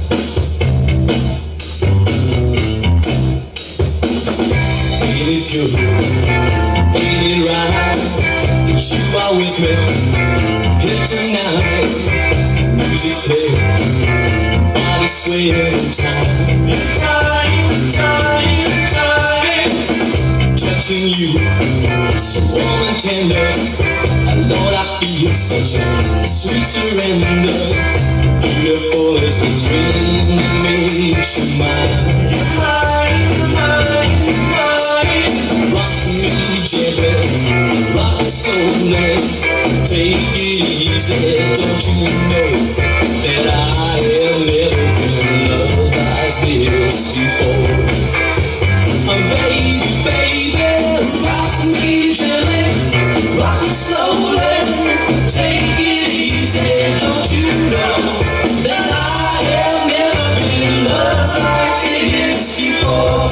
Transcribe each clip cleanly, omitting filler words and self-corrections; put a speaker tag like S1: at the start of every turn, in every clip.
S1: Ain't it good? Ain't it right? That you are with me here tonight. Music play, body swaying time, touching you so warm and tender. Lord, I feel such a sweet surrender. Beautiful as the dream that makes you mine. Rock me gently, rock me slowly, take it easy. Don't you know that I have never been loved like this before? Baby, baby, rock me gently, rock me slowly, take it easy. Don't you know that I have never been loved like this before?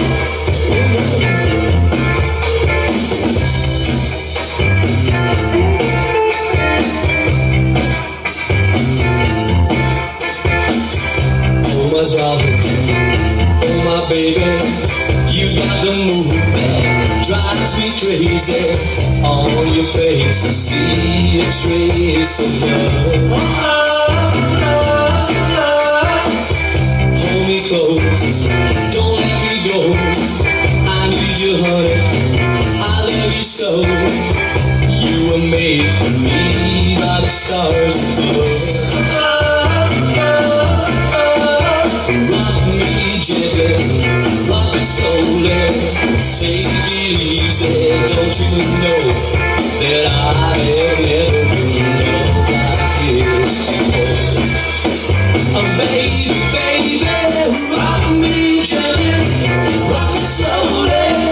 S1: Oh my darling, oh my baby, you got the move that drives me crazy. On your face I see a trace of love. Hold me close, don't let me go. I need you, honey, I love you so. You were made for me by the stars above. Rock me gently, rock me slowly, take it easy. Don't you know that I have never been loved like this before? Baby, baby, rock me gently, rock me slowly.